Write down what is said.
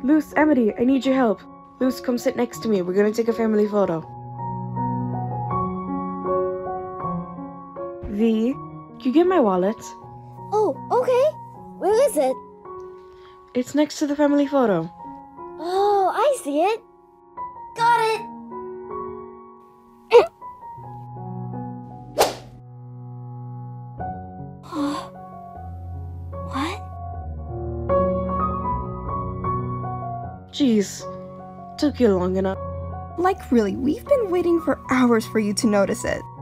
Luce, Amity, I need your help. Luce, come sit next to me. We're gonna take a family photo. V, can you get my wallet? Oh, okay. Where is it? It's next to the family photo. Oh, I see it. Got it. What? Jeez, took you long enough. Like really, we've been waiting for hours for you to notice it.